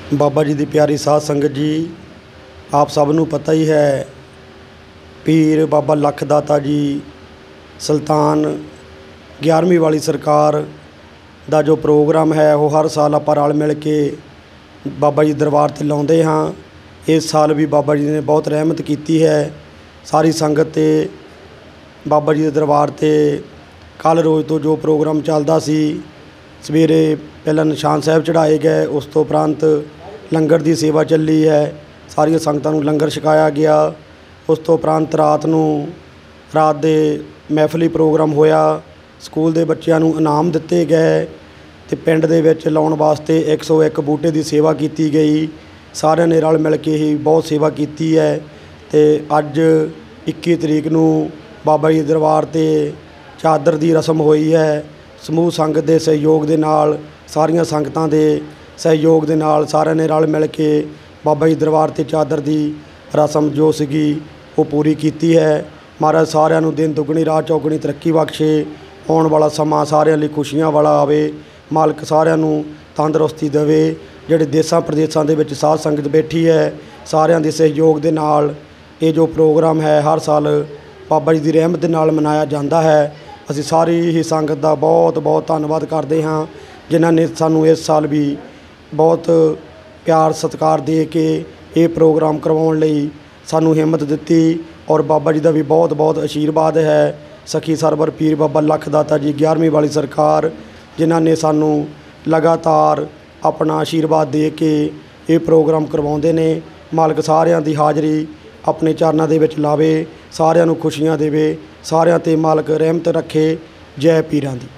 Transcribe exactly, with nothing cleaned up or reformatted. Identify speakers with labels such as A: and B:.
A: बाबा जी की प्यारी साध संगत जी, आप सबनों पता ही है पीर बाबा लख दाता जी सुल्तान ग्यारहवीं वाली सरकार का जो प्रोग्राम है वो हर साल आप रल मिल के बाबा जी दरबार ते लाउंदे हाँ। इस साल भी बाबा जी ने बहुत रहमत की है। सारी संगत ते बाबा जी के दरबार ते कल रोज़ तो जो प्रोग्राम चलता सी, सवेरे पहला निशान साहब चढ़ाए गए, उस तो उपरंत लंगर की सेवा चली है। सारिया संगतां नूं लंगर छकाया गया। उस तो उपरंत रात नूं रात दे महफिली प्रोग्राम होया। स्कूल के बच्चों नूं इनाम दिते गए ते पिंड दे विच लाउण वास्ते एक सौ एक बूटे की सेवा की गई। सारिਆਂ ने रल मिल के ही बहुत सेवा की है। ते अज इक्की तरीक नूं बाबा जी दरबार ते चादर की रस्म हुई है। समूह संगत के सहयोग के नाल, सारिया संगतां दे सहयोग के नाल सारिਆਂ ने रल मिल के बाबा जी दरबार ते चादर की रस्म जो सीगी वो पूरी की है। महाराज सारिਆਂ नूं दिन दुगनी रात चौगनी तरक्की बख्शे। आने वाला समा सारिਆਂ लई खुशियां वाला आवे। मालक सारिਆਂ नूं तंदुरुस्ती देवे। जिहड़े देसां प्रदेसां दे विच साध संगत बैठी है, सारिਆਂ दे सहयोग के नाल ये जो प्रोग्राम है हर साल बाबा जी की रहमत दे नाल मनाया जाता है। असीं सारी ही संगत का बहुत बहुत धन्नवाद करते हाँ, जिन्हां ने सानूं इस साल भी बहुत प्यार सत्कार दे के ये प्रोग्राम करवाउण लई सानूं हिम्मत दित्ती। और बाबा जी का भी बहुत बहुत आशीर्वाद है। सखी सरवर पीर बाबा लख दाता जी ग्यारहवीं वाली सरकार, जिन्हां ने सानूं लगातार अपना आशीर्वाद दे के ये प्रोग्राम करवाउंदे ने। मालक सारिਆਂ दी हाज़री अपने चरनां दे विच लावे, सारिਆਂ नूं खुशियां देवे, सारिਆਂ ते मालक रहमत रखे। जय पीरां दी।